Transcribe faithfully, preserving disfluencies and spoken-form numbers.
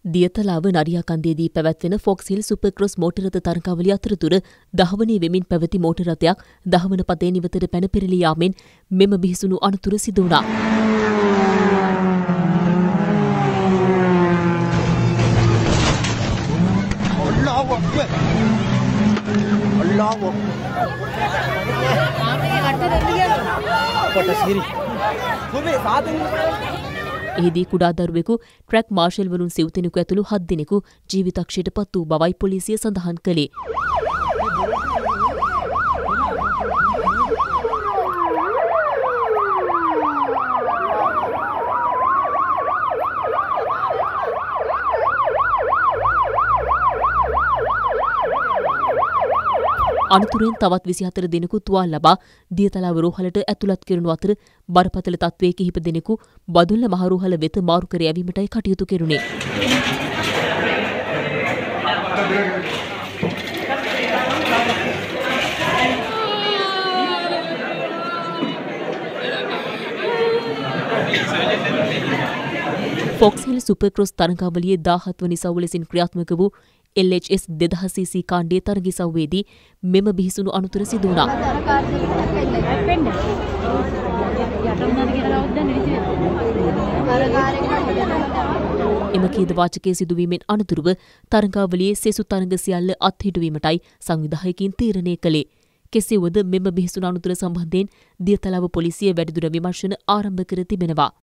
දියතලාව නරියාකන්දේදී පැවැත්වෙන ෆොක්ස්හිල් සුපර්ක්‍රොස් මෝටර රථ තරඟාවලිය අතරතුර දහවනේ වෙමින් පැවති මෝටර රථයක් දහවන පතේ නිවතට පැන පෙරළී යාමෙන් මෙම බිහිසුණු අනතුර සිදු වුණා. එහිදී කුඩා දරුවෙකු ට්‍රැක් මාර්ෂල් වරුන් සිව්දෙනෙකු ඇතුළු හත් දෙනෙකු ජීවිතක්ෂයට පත් වූ බවයි පොලිසිය සඳහන් කළේ. අනතුරෙන් තවත් විසිහතර දෙනෙකු තුවාල ලබා දියතලාව රෝහලට ඇතුළත් කෙරුණු අතර බරපතල තත්ත්වයේ කිහිප දෙනෙකු බදුල්ල මහ රෝහල වෙත මාරු කර යැවීමටයි කටයුතු කෙරුණේ. ෆොක්ස්හිල් සුපර්ක්‍රොස් තරඟාවලියේ දාහත් වනි සව් ලෙසින් ක්‍රියාත්මක වූ එල් එච් එස් දෙදහස් සීසී කාණ්ඩයේ තරගිසව්වේදී මෙම බිහිසුණු අනතුර සිදු වුණා. එම ඛේදවාචකයේ සිදුවීමෙන් අනතුරුව තරඟාවලියේ සෙසු තරඟ සියල්ල අත්හිටුවීමටයි සංවිධායකින් තීරණය කළේ. කෙසේ වුවද මෙම බිහිසුණු අනතුර සම්බන්ධයෙන් දියතලාව පොලිසිය වැඩිදුර විමර්ශන ආරම්භ කර තිබෙනවා.